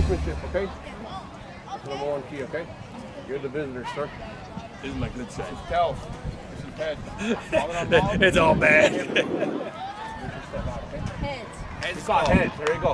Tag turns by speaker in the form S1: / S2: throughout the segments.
S1: sportsmanship, okay? That's number one key, okay? You're the visitor, sir.
S2: This is my good side.
S1: This is tails. This is head.
S2: It's all bad.
S1: Heads. Heads. Got heads. There you go.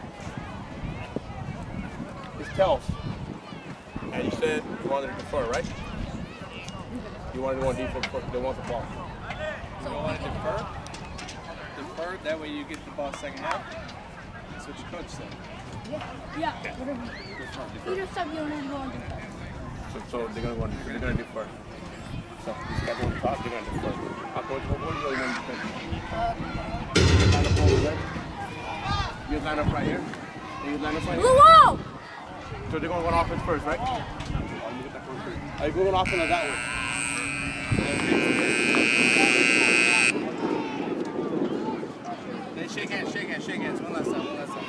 S1: It's tails. And you said you wanted to defer, right? You wanted to go on defense first. They want the ball.
S3: You don't want to defer? Defer, that way you get the ball second half? That's what your coach said.
S4: Yeah. Whatever. Either stuff you don't have to go on defer.
S1: So they're going to go on defense. They're going to defer. So this guy on top, they're going to defer. Coach, what do you really want to defend? Line up over there. You line up right here. And you line up right here.
S4: Whoa!
S1: So they're going to go on offense first, right? Are you going offense or that way?
S3: Hey, shake hands, shake hands, shake hands. One last time, one last time.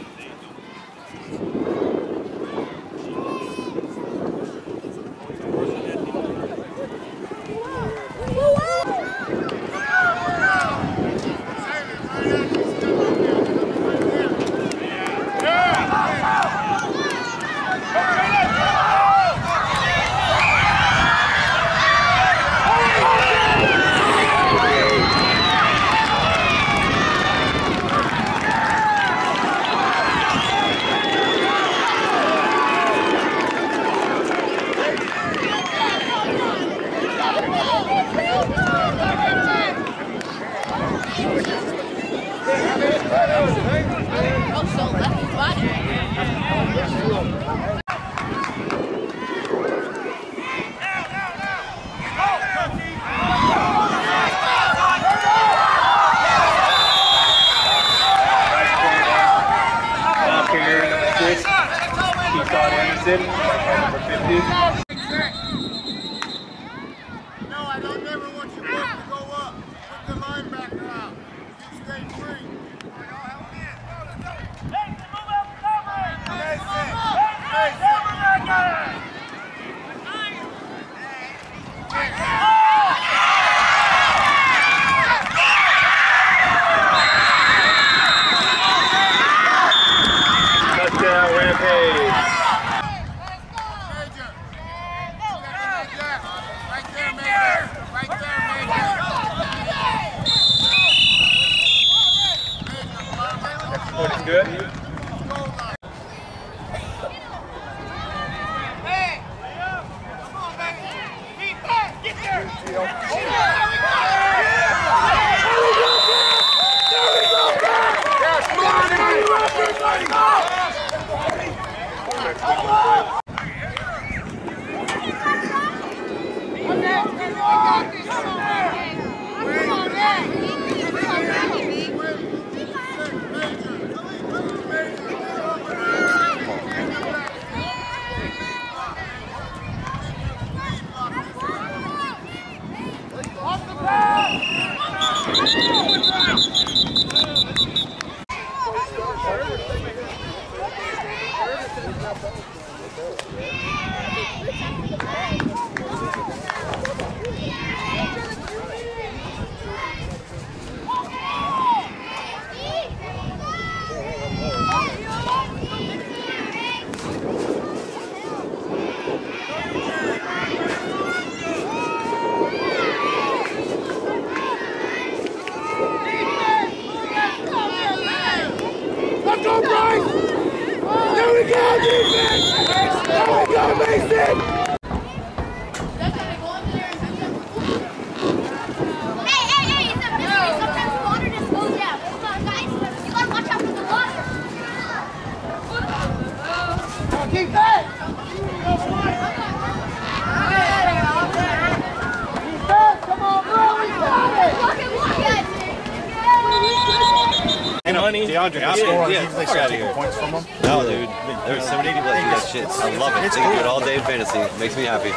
S5: DeAndre,
S6: Fuck out of here.
S5: points from him.
S6: No, dude. There's 780 left. You got shit. I love it. They can do it all day in fantasy. Makes me happy.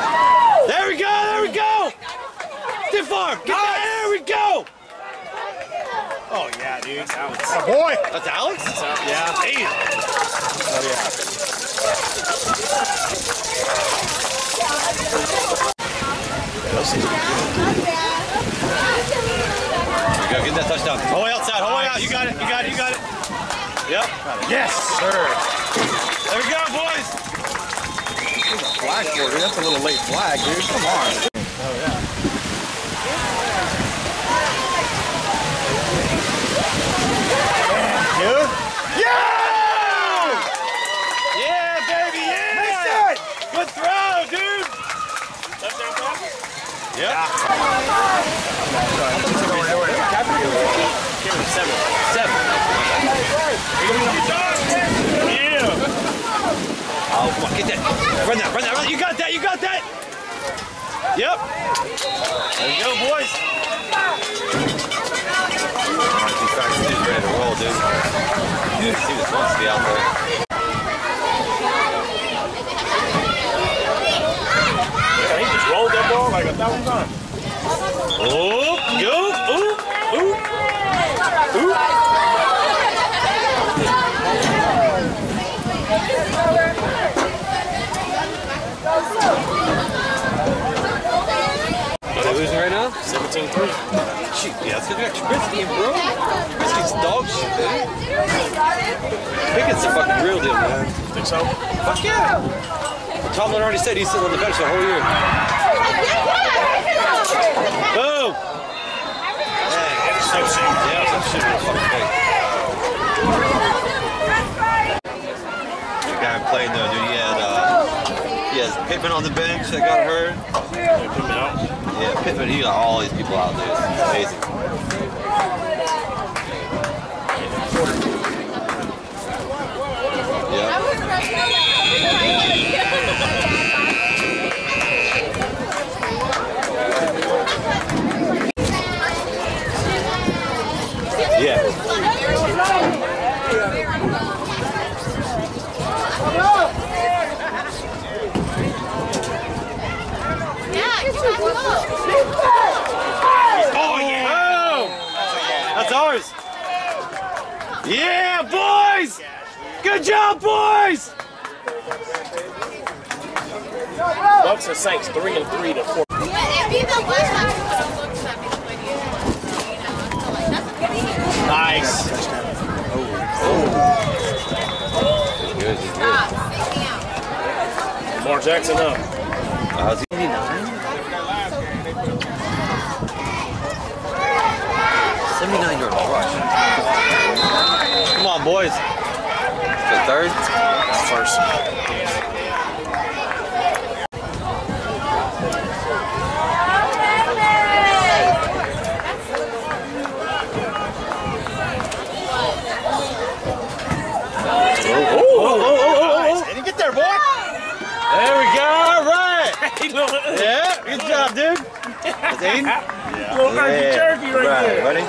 S6: There we go. There we go. Stiff arm. Get that. There we go.
S5: Oh, yeah, dude. That's Alex. Oh, boy.
S6: That's Alex?
S5: That's Alex. Yeah. Damn. Oh, yeah. There we go. Get that touchdown. Whole way outside. Whole way out. You got it. You got it. You got it. Yep. Yes. sir.
S6: There we go, boys.
S5: There's a flag for it, dude. That's a little late flag, dude. Come on. Oh, yeah. Dude. Yeah!
S6: Yeah, baby, yeah! Good throw, dude!
S2: Touchdown pass?
S6: Yep.
S2: Seven. Yeah.
S6: Oh, come on, get that. Run that. You got that. Yep. There you go, boys. He's ready to roll, dude. He just wants to be out there.
S2: Yeah, he just rolled that ball like 1,000 times.
S6: Oh, go. Ooh. Are they losing right now?
S2: 17-3.
S6: Shit, yeah, let's look at Trubisky, bro. Trubisky's dog shit, man. Pickett's a fucking real deal, man.
S2: Think so?
S6: Fuck yeah. Tomlin already said he's sitting on the bench the whole year. Boom.
S2: Interception.
S6: Yeah, some shit in the fucking face. The guy playing though, dude, he has Pittman on the bench that got hurt.
S2: Pittman out.
S6: Yeah, Pittman, he got all these people out there. It's amazing. Yeah. Yeah. Oh, yeah! Oh! That's ours! Yeah, boys! Good job, boys!
S2: Bucks and Saints 3-3 to 4. Nice.
S6: Good.
S2: Lamar Jackson up.
S6: How's he? 79-yard rush. Come on, boys. The third?
S2: First.
S5: Nice. Didn't get there, boy.
S6: There we go. All right. Yeah. Good job, dude. That's Aiden?
S2: Yeah. Little turkey jerky right there.
S6: Ready?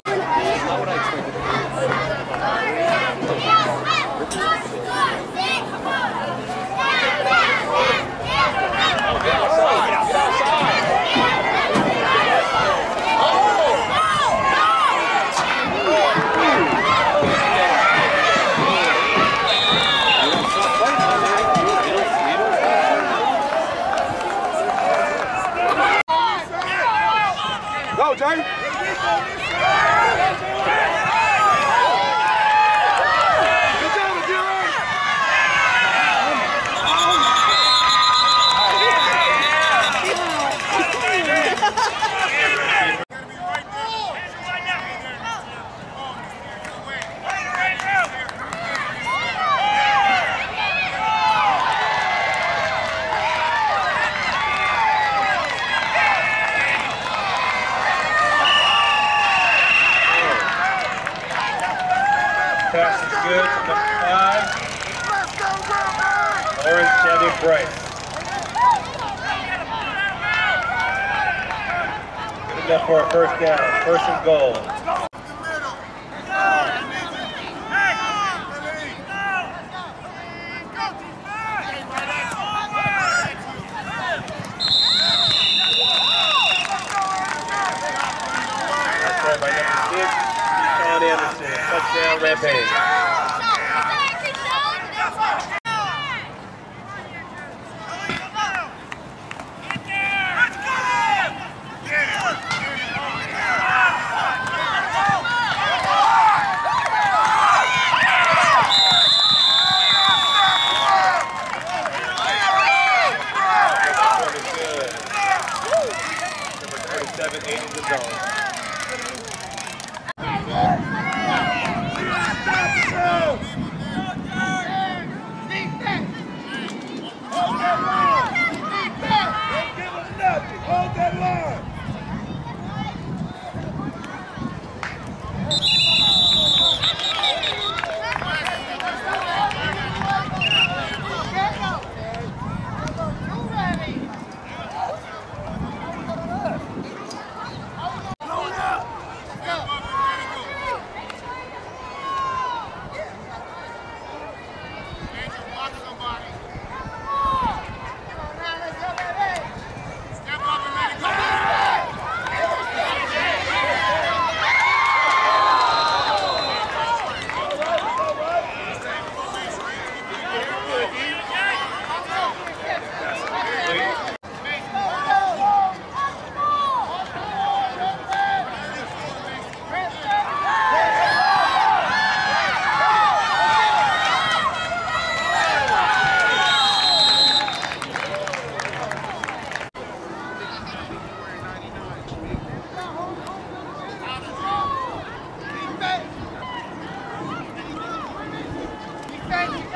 S5: Go, Jay.
S7: Pass is good to number 5. Orange Chadwick Bryce. Good enough for a first down. First and goal. That's right by number 6. Sean Anderson. Touchdown, Rampage.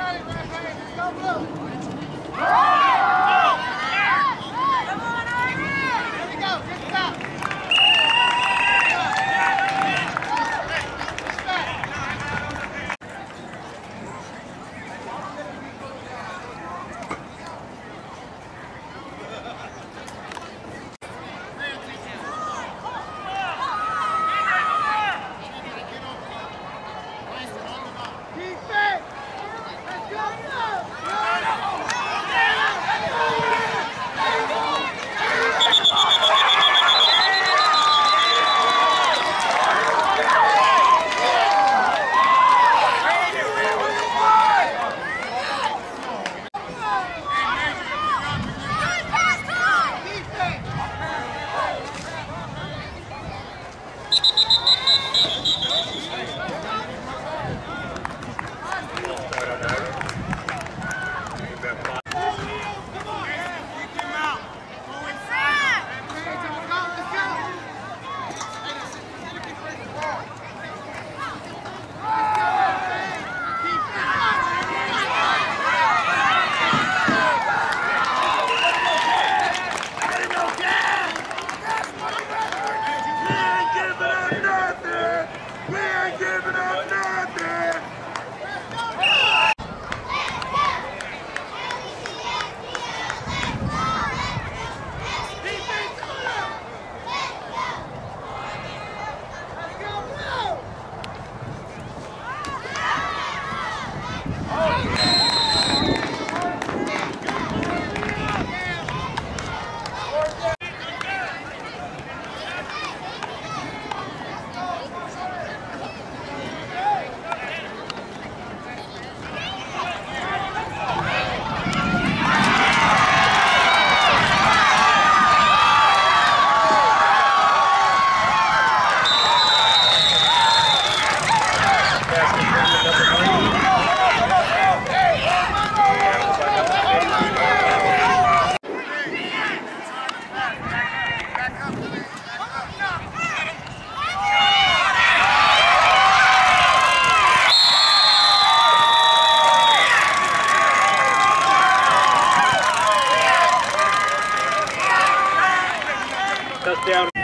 S7: Touchdown.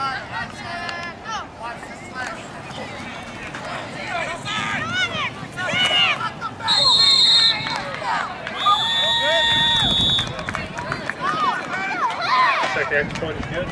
S7: Second extra point is good.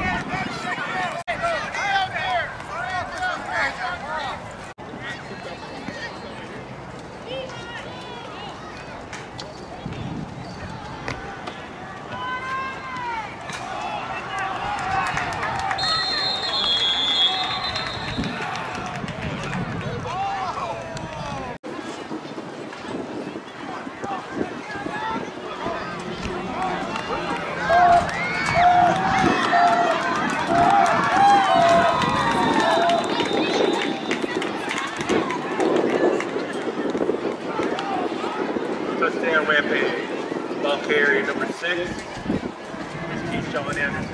S7: Touchdown Rampage. Ball carrier number 6 is Keyshawn Anderson.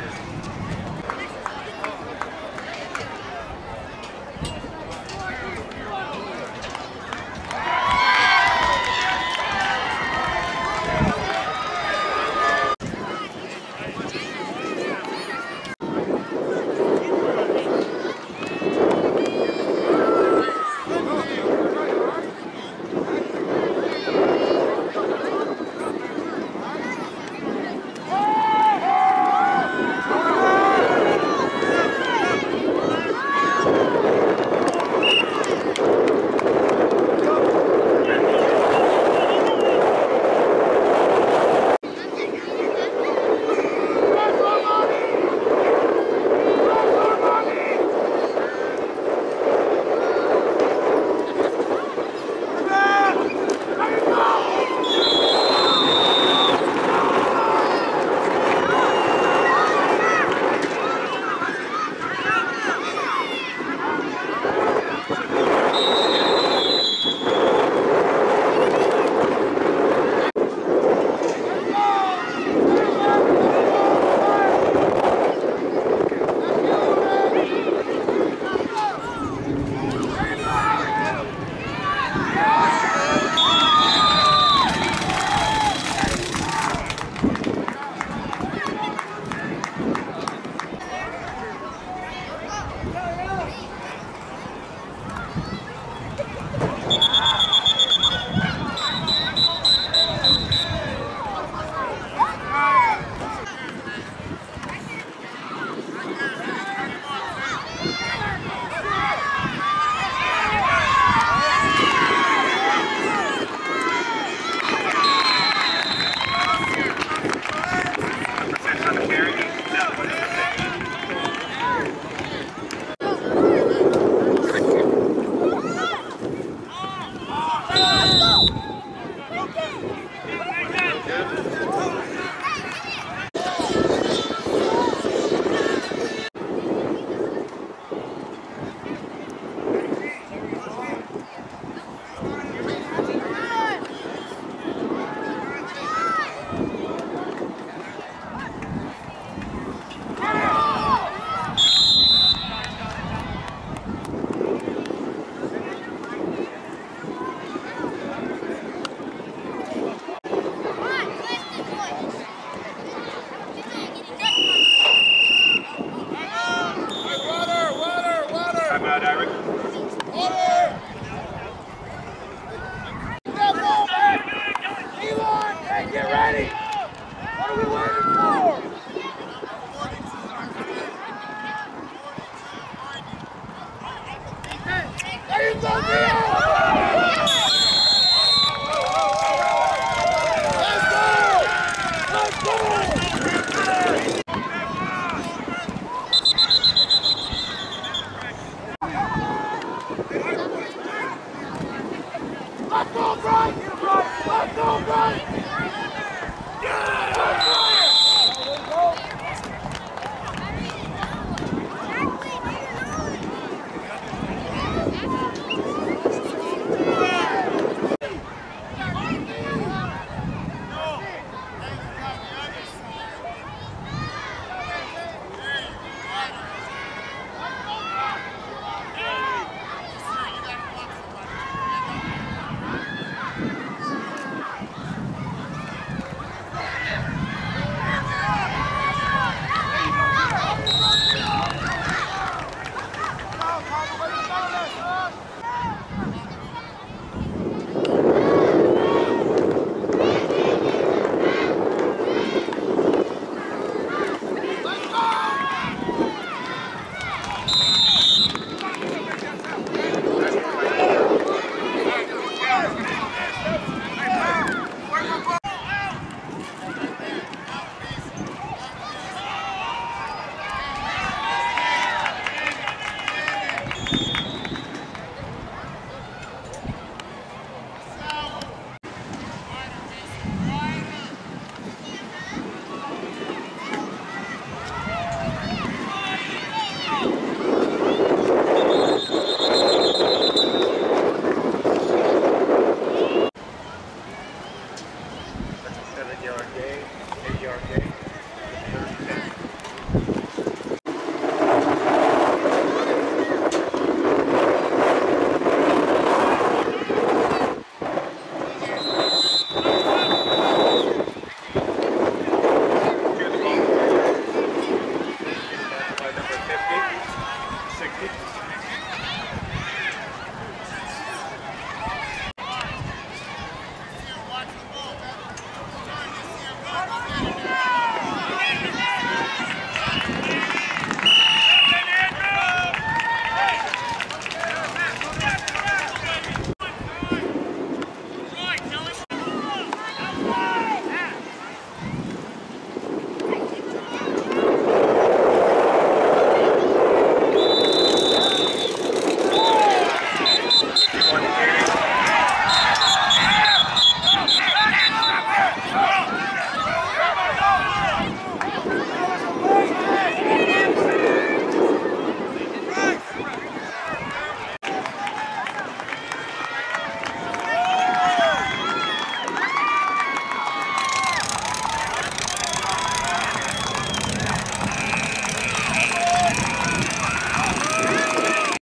S1: Go, Brian!